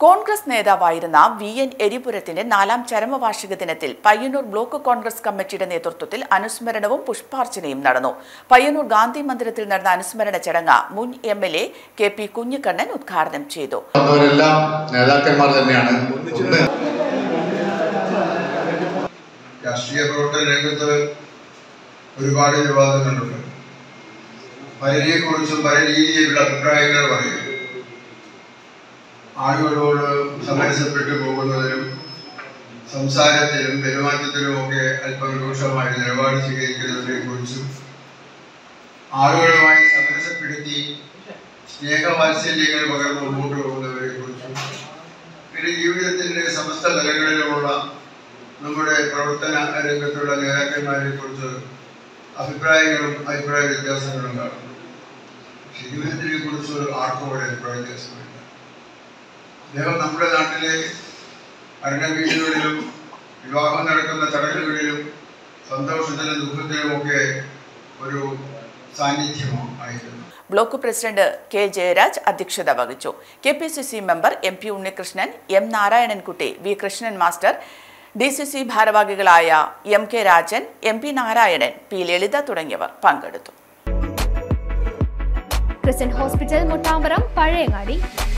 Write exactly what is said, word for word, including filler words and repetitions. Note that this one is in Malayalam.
കോൺഗ്രസ് നേതാവായിരുന്ന വി എൻ എരിപുരത്തിന്റെ നാലാം ചരമവാർഷിക ദിനത്തിൽ പയ്യന്നൂർ ബ്ലോക്ക് കോൺഗ്രസ് കമ്മിറ്റിയുടെ നേതൃത്വത്തിൽ അനുസ്മരണവും പുഷ്പാർച്ചനയും നടന്നു. പയ്യന്നൂർ ഗാന്ധി മന്ദിരത്തിൽ നടന്ന അനുസ്മരണ ചടങ്ങ് മുൻ M L A K P Kunhikannan ഉദ്ഘാടനം ചെയ്തു. നേതാക്കന്മാർ തന്നെയാണ്. രാഷ്ട്രീയ പ്രവർത്തന രംഗത്ത് ഒരുപാട് വിവാദങ്ങളുണ്ട്. പലരെക്കുറിച്ചും പല രീതിയിലുള്ള അഭിപ്രായങ്ങൾ പറയും. ആളുകളോട് സമരസപ്പെട്ടു പോകുന്നതിനും സംസാരത്തിലും പെരുമാറ്റത്തിലും ഒക്കെ അല്പം രൂക്ഷമായ നിലപാട് സ്വീകരിക്കുന്നതിനെ കുറിച്ചും ആളുകളുമായി സമരസപ്പെടുത്തി സ്നേഹവാത്സല്യങ്ങൾ പകർന്ന് മുമ്പോട്ട് പോകുന്നവരെ കുറിച്ചും പിന്നെ ജീവിതത്തിൻ്റെ സമസ്ത തലങ്ങളിലുമുള്ള നമ്മുടെ പ്രവർത്തന രംഗത്തുള്ള നേതാക്കന്മാരെ കുറിച്ച് അഭിപ്രായങ്ങളും അഭിപ്രായ വ്യത്യാസങ്ങളും കാണും. ജീവിതത്തിനെ കുറിച്ച് ആർക്കും ഒരു അഭിപ്രായ വ്യത്യാസമില്ല. അദ്ദേഹം നമ്മുടെ നാട്ടിലെ ഭരണ വീടുകളിലും വിവാഹം നടക്കുന്ന ചടങ്ങുകളിലും സന്തോഷത്തിലും ദുഃഖത്തിലും ഒക്കെ ഒരു സാന്നിധ്യമോ ആയിരുന്നു. ബ്ലോക്ക് പ്രസിഡന്റ് കെ ജയരാജ് അധ്യക്ഷത വഹിച്ചു. K P C C member M P Unnikrishnan, M Narayanankutty, V Krishnan master, D C C ഭാരവാഹികളായ M K Rajan, M P Narayanan, P Lalitha തുടങ്ങിയവർ പങ്കെടുത്തു. Christian hospital Muttamparam Pazhayangadi.